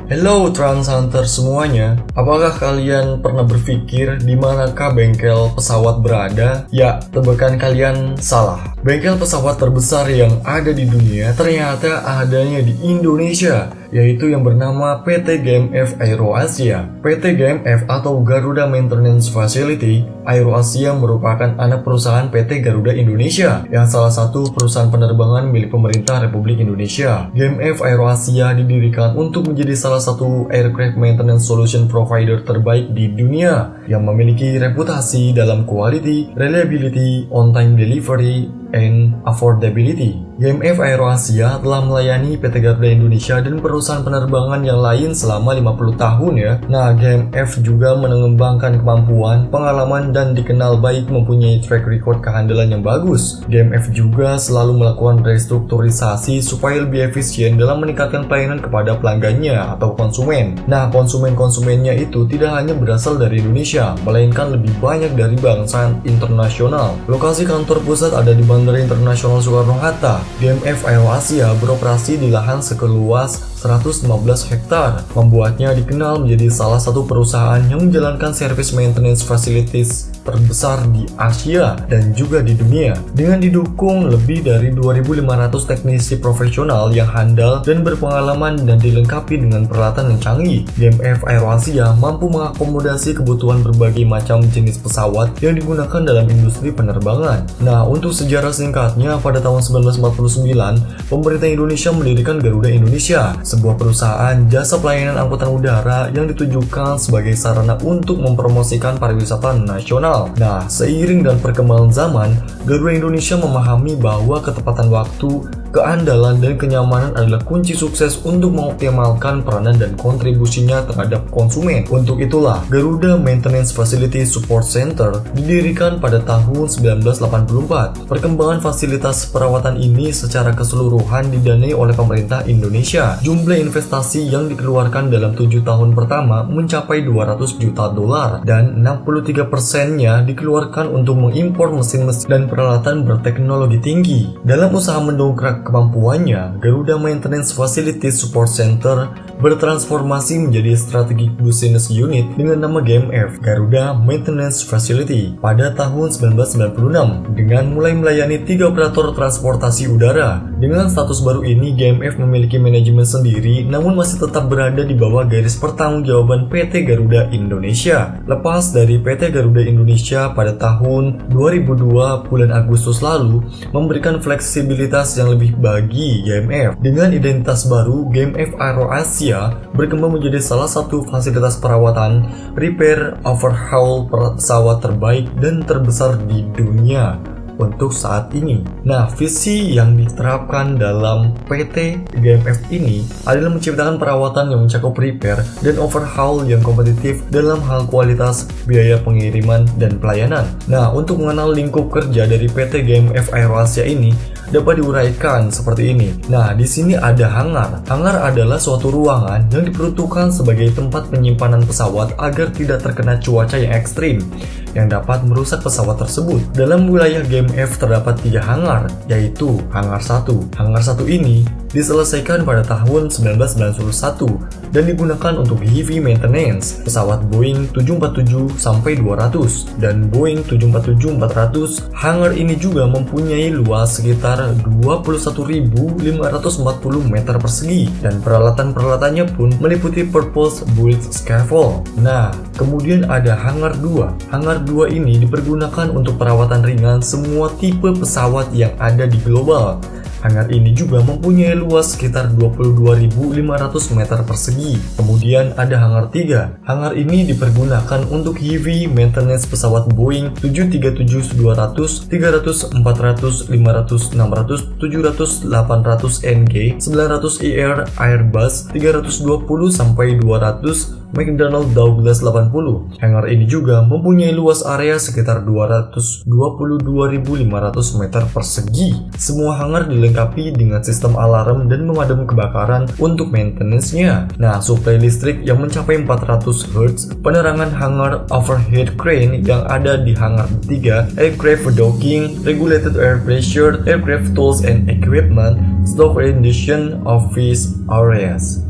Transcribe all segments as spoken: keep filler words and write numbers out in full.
Hello Trans Hunter semuanya, apakah kalian pernah berpikir di manakah bengkel pesawat berada? Ya, tebakan kalian salah. Bengkel pesawat terbesar yang ada di dunia ternyata adanya di Indonesia, yaitu yang bernama P T G M F AeroAsia. P T G M F atau Garuda Maintenance Facility AeroAsia merupakan anak perusahaan P T Garuda Indonesia, yang salah satu perusahaan penerbangan milik pemerintah Republik Indonesia. G M F AeroAsia didirikan untuk menjadi salah satu aircraft maintenance solution provider terbaik di dunia, yang memiliki reputasi dalam quality, reliability, on-time delivery, and affordability. G M F AeroAsia telah melayani P T Garuda Indonesia dan perusahaan penerbangan yang lain selama lima puluh tahun ya. Nah, G M F juga mengembangkan kemampuan, pengalaman, dan dikenal baik mempunyai track record kehandalan yang bagus. G M F juga selalu melakukan restrukturisasi supaya lebih efisien dalam meningkatkan pelayanan kepada pelanggannya atau konsumen. Nah, konsumen-konsumennya itu tidak hanya berasal dari Indonesia, melainkan lebih banyak dari bangsa internasional. Lokasi kantor pusat ada di Bandara Internasional Soekarno-Hatta. G M F AeroAsia beroperasi di lahan seluas seratus lima belas hektar, membuatnya dikenal menjadi salah satu perusahaan yang menjalankan service maintenance facilities terbesar di Asia dan juga di dunia. Dengan didukung lebih dari dua ribu lima ratus teknisi profesional yang handal dan berpengalaman dan dilengkapi dengan peralatan yang canggih, G M F AeroAsia mampu mengakomodasi kebutuhan berbagai macam jenis pesawat yang digunakan dalam industri penerbangan. Nah, untuk sejarah singkatnya, pada tahun seribu sembilan ratus empat puluh sembilan, pemerintah Indonesia mendirikan Garuda Indonesia, sebuah perusahaan jasa pelayanan angkutan udara yang ditujukan sebagai sarana untuk mempromosikan pariwisata nasional. Nah, seiring dan perkembangan zaman, Garuda Indonesia memahami bahwa ketepatan waktu, keandalan, dan kenyamanan adalah kunci sukses untuk mengoptimalkan peranan dan kontribusinya terhadap konsumen. Untuk itulah, Garuda Maintenance Facility Support Center didirikan pada tahun seribu sembilan ratus delapan puluh empat. Perkembangan fasilitas perawatan ini secara keseluruhan didanai oleh pemerintah Indonesia. Jumlah investasi yang dikeluarkan dalam tujuh tahun pertama mencapai dua ratus juta dolar, dan enam puluh tiga persennya dikeluarkan untuk mengimpor mesin-mesin dan peralatan berteknologi tinggi. Dalam usaha mendongkrak kemampuannya, Garuda Maintenance Facility Support Center bertransformasi menjadi Strategic Business Unit dengan nama G M F, Garuda Maintenance Facility, pada tahun seribu sembilan ratus sembilan puluh enam dengan mulai melayani tiga operator transportasi udara. Dengan status baru ini, G M F memiliki manajemen sendiri namun masih tetap berada di bawah garis pertanggungjawaban P T Garuda Indonesia. Lepas dari P T Garuda Indonesia pada tahun dua ribu dua bulan Agustus lalu memberikan fleksibilitas yang lebih bagi G M F. Dengan identitas baru, G M F AeroAsia berkembang menjadi salah satu fasilitas perawatan, repair, overhaul pesawat terbaik dan terbesar di dunia untuk saat ini. Nah, visi yang diterapkan dalam P T G M F ini adalah menciptakan perawatan yang mencakup repair dan overhaul yang kompetitif dalam hal kualitas, biaya pengiriman, dan pelayanan. Nah, untuk mengenal lingkup kerja dari P T G M F AeroAsia ini dapat diuraikan seperti ini. Nah, di sini ada hangar. Hangar adalah suatu ruangan yang diperuntukkan sebagai tempat penyimpanan pesawat agar tidak terkena cuaca yang ekstrim yang dapat merusak pesawat tersebut. Dalam wilayah G M F terdapat tiga hangar, yaitu Hangar satu. Hangar satu ini diselesaikan pada tahun seribu sembilan ratus sembilan puluh satu dan digunakan untuk heavy maintenance pesawat Boeing tujuh empat tujuh sampai dua ratus dan Boeing tujuh empat tujuh empat ratus. Hangar ini juga mempunyai luas sekitar dua puluh satu ribu lima ratus empat puluh meter persegi dan peralatan-peralatannya pun meliputi purpose built scaffold. Nah, kemudian ada Hangar dua. Hangar dua ini dipergunakan untuk perawatan ringan semua tipe pesawat yang ada di global. Hangar ini juga mempunyai luas sekitar dua puluh dua ribu lima ratus meter persegi. Kemudian ada Hangar tiga. Hangar ini dipergunakan untuk heavy maintenance pesawat Boeing tujuh tiga tujuh dua ratus, tiga ratus, empat ratus, lima ratus, enam ratus, tujuh ratus, delapan ratus N G, sembilan ratus E R Airbus tiga ratus dua puluh sampai dua ratus McDonnell Douglas delapan puluh. Hangar ini juga mempunyai luas area sekitar dua ratus dua puluh dua ribu lima ratus meter persegi. Semua hangar dilengkapi dengan sistem alarm dan pemadam kebakaran untuk maintenance-nya. Nah, suplai listrik yang mencapai empat ratus hertz, penerangan hangar overhead crane yang ada di Hangar tiga, aircraft docking, regulated air pressure, aircraft tools and equipment, stock rendition office areas.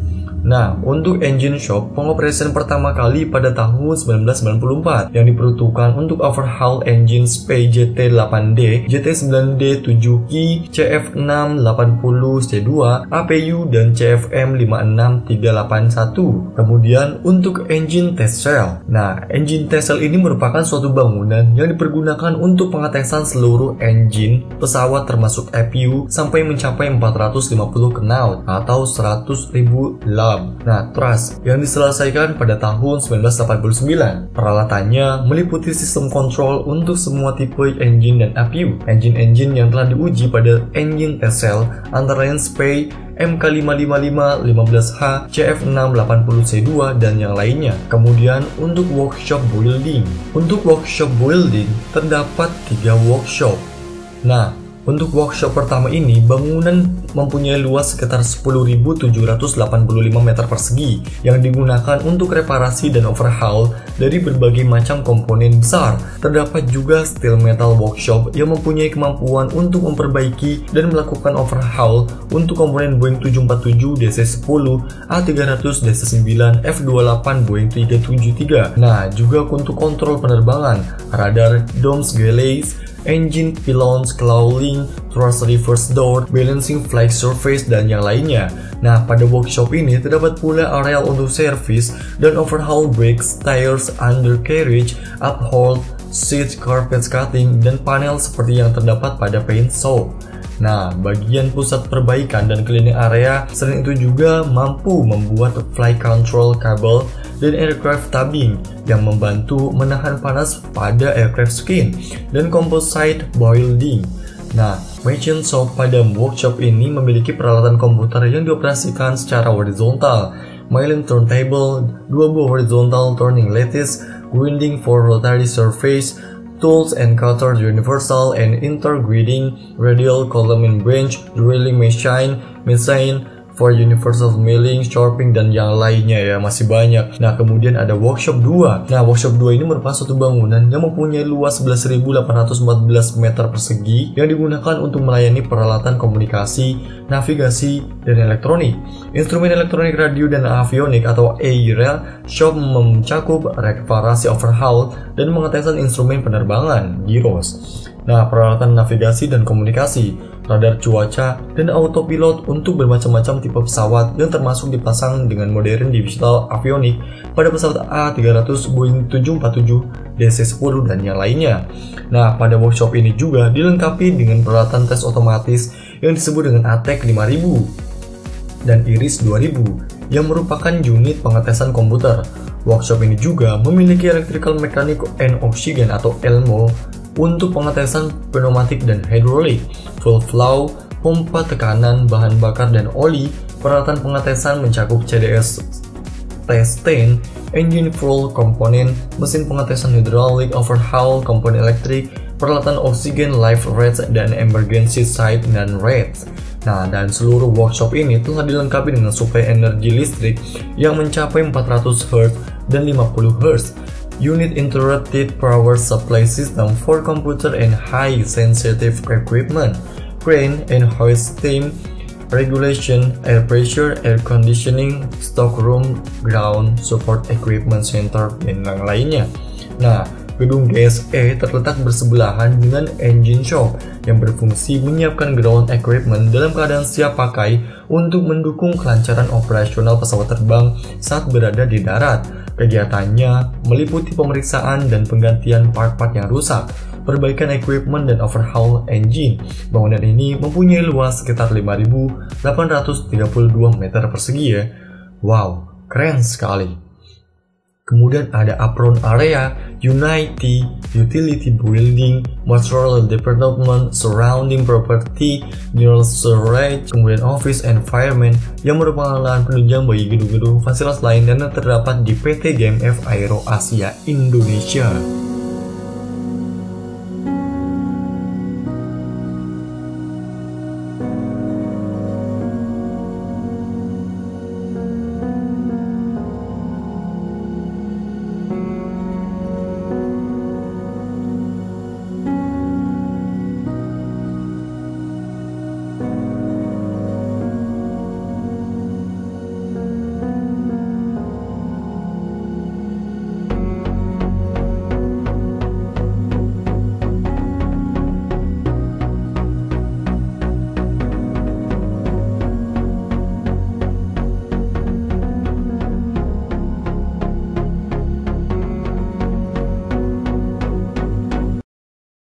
Nah, untuk engine shop, pengoperasian pertama kali pada tahun seribu sembilan ratus sembilan puluh empat yang diperuntukkan untuk overhaul engine S P E J T delapan D, J T sembilan D tujuh Q, C F enam delapan nol C dua, A P U, dan C F M lima enam tiga delapan satu. Kemudian untuk engine test cell. Nah, engine test cell ini merupakan suatu bangunan yang dipergunakan untuk pengetesan seluruh engine pesawat termasuk A P U sampai mencapai empat ratus lima puluh knot atau seratus ribu lab. Nah, thrust yang diselesaikan pada tahun seribu sembilan ratus delapan puluh sembilan. Peralatannya meliputi sistem kontrol untuk semua tipe engine dan A P U. Engine-engine yang telah diuji pada engine test cell antara lain S P E M K lima lima lima lima belas H, C F enam delapan nol C dua, dan yang lainnya. Kemudian untuk workshop building. Untuk workshop building terdapat tiga workshop. Nah, untuk workshop pertama ini, bangunan mempunyai luas sekitar sepuluh ribu tujuh ratus delapan puluh lima meter persegi yang digunakan untuk reparasi dan overhaul dari berbagai macam komponen besar. Terdapat juga steel metal workshop yang mempunyai kemampuan untuk memperbaiki dan melakukan overhaul untuk komponen Boeing tujuh empat tujuh D C sepuluh, A tiga ratus D C sembilan, F dua puluh delapan Boeing tiga tujuh tiga. Nah, juga untuk kontrol penerbangan, radar, domes, galleys, engine, pylons, cowling, thrust reverse door, balancing flight surface, dan yang lainnya. Nah, pada workshop ini terdapat pula area untuk service dan overhaul brakes, tires, undercarriage, uphold, seat, carpet cutting, dan panel seperti yang terdapat pada paint shop. Nah, bagian pusat perbaikan dan cleaning area selain itu juga mampu membuat flight control kabel dan aircraft tubbing yang membantu menahan panas pada aircraft skin dan composite building. Nah, machine shop pada workshop ini memiliki peralatan komputer yang dioperasikan secara horizontal, milling turntable, dua buah horizontal turning lattice, grinding for rotary surface, tools and cutter universal and intergrading, radial column and branch, drilling machine, machine for universal milling, sharpening, dan yang lainnya ya, masih banyak. Nah, kemudian ada workshop dua. Nah, workshop dua ini merupakan suatu bangunan yang mempunyai luas sebelas ribu delapan ratus empat belas meter persegi yang digunakan untuk melayani peralatan komunikasi, navigasi, dan elektronik. Instrumen elektronik radio dan avionik atau A I R E L shop mencakup reparasi overhaul dan pengetesan instrumen penerbangan, gyros. Nah, peralatan navigasi dan komunikasi, radar cuaca, dan autopilot untuk bermacam-macam tipe pesawat yang termasuk dipasang dengan modern digital avionik pada pesawat A tiga ratus, Boeing tujuh empat tujuh, D C sepuluh, dan yang lainnya. Nah, pada workshop ini juga dilengkapi dengan peralatan tes otomatis yang disebut dengan A T E C lima ribu dan Iris dua ribu yang merupakan unit pengetesan komputer. Workshop ini juga memiliki electrical mechanic and oxygen atau E L M O untuk pengetesan pneumatik dan hidrolik, full flow, pompa tekanan, bahan bakar dan oli. Peralatan pengetesan mencakup C D S test stand, engine fuel komponen, mesin pengetesan hidrolik, overhaul, komponen elektrik, peralatan oksigen, life rates, dan emergency side dan rates. Nah, dan seluruh workshop ini telah dilengkapi dengan suplai energi listrik yang mencapai empat ratus hertz dan lima puluh hertz. Unit interrupted power supply system for computer and high sensitive equipment, crane and hoist steam, regulation, air pressure, air conditioning, stockroom, ground support equipment center, dan yang lainnya. Nah, gedung G S E terletak bersebelahan dengan engine shop yang berfungsi menyiapkan ground equipment dalam keadaan siap pakai untuk mendukung kelancaran operasional pesawat terbang saat berada di darat. Kegiatannya meliputi pemeriksaan dan penggantian part-part yang rusak, perbaikan equipment, dan overhaul engine. Bangunan ini mempunyai luas sekitar lima ribu delapan ratus tiga puluh dua meter persegi ya. Wow, keren sekali. Kemudian ada apron area, Unity, utility building, material department, surrounding property, general storage, kemudian office environment yang merupakan lahan penunjang bagi gedung-gedung fasilitas lain dan terdapat di P T G M F Aero Asia Indonesia.